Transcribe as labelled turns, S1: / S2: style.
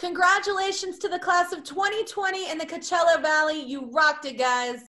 S1: Congratulations to the class of 2020 in the Coachella Valley. You rocked it, guys.